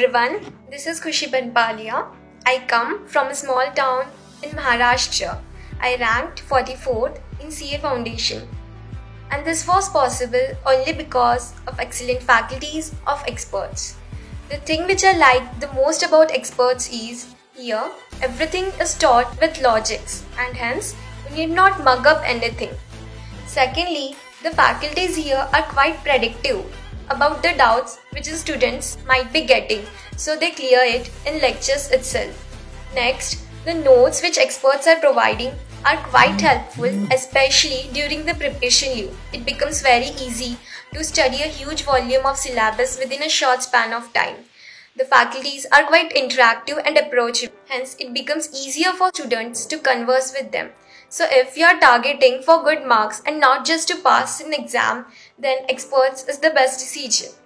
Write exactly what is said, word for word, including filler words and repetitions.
everyone, this is Khushi Banpalia. I come from a small town in Maharashtra. I ranked forty-fourth in C A Foundation. And this was possible only because of excellent faculties of experts. The thing which I like the most about experts is, here everything is taught with logics and hence you need not mug up anything. Secondly, the faculties here are quite predictive about the doubts which the students might be getting, so they clear it in lectures itself. Next, the notes which experts are providing are quite helpful, especially during the preparation leave. It becomes very easy to study a huge volume of syllabus within a short span of time. The faculties are quite interactive and approachable, hence it becomes easier for students to converse with them. So if you are targeting for good marks and not just to pass an exam, then experts is the best decision.